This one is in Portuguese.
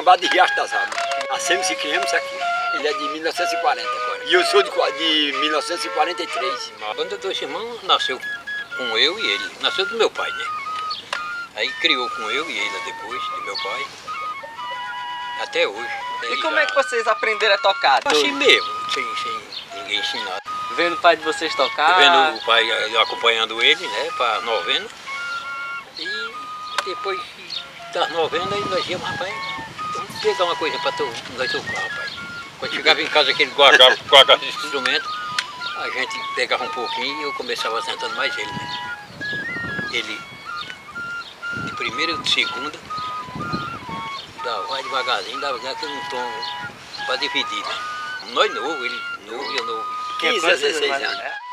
Sambado de Riacho das Águas. Nascemos e criamos aqui. Ele é de 1940 agora. E eu sou de 1943. A banda dos irmãos nasceu com eu e ele. Nasceu do meu pai, né? Aí criou com eu e ele depois, do meu pai. Até hoje. E como é que vocês aprenderam a tocar? Assim mesmo, sem ninguém ensinar. Vendo o pai de vocês tocar? Vendo o pai acompanhando ele, né, para novena. E depois das novenas, aí nós íamos, rapaz, vamos pegar uma coisa para nós tocar, rapaz. Quando chegava em casa aquele guardava esse instrumento, a gente pegava um pouquinho e eu começava sentando mais ele, né? Ele, de primeira e de segunda, vai devagarzinho, dava aquele tom para dividir, né? Nós novo, ele novo e eu novo. 15 a 16 anos.